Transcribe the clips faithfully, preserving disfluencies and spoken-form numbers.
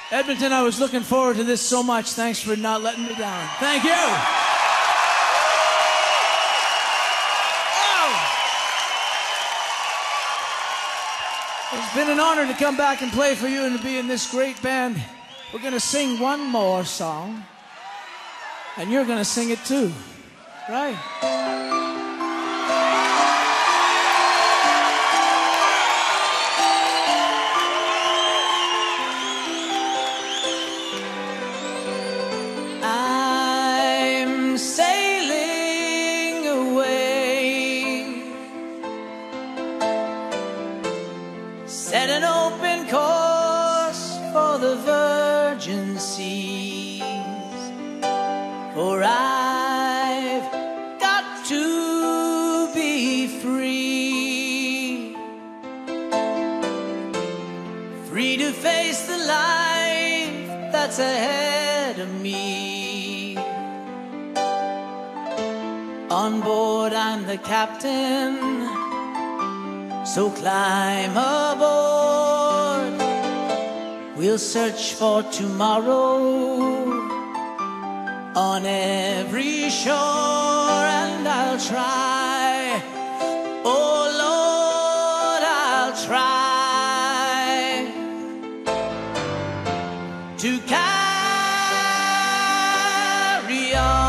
Edmonton, I was looking forward to this so much. Thanks for not letting me down. Thank you. Oh. It's been an honor to come back and play for you and to be in this great band. We're going to sing one more song, and you're going to sing it too, right? Set an open course for the virgin seas, for I've got to be free, free to face the life that's ahead of me. On board I'm the captain, so climb aboard. We'll search for tomorrow on every shore, and I'll try, oh Lord, I'll try to carry on.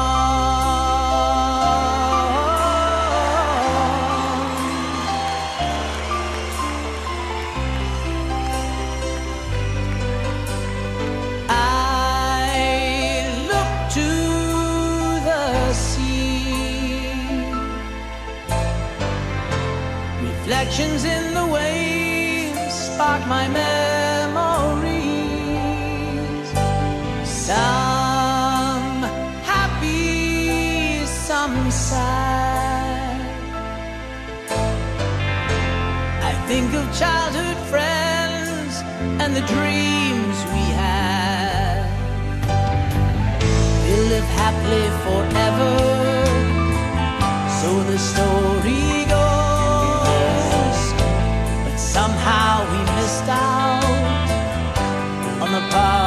Reflections in the waves spark my memories. Some happy, some sad. I think of childhood friends and the dreams we had. We'll live happily forever, so the story goes. Somehow we missed out on the part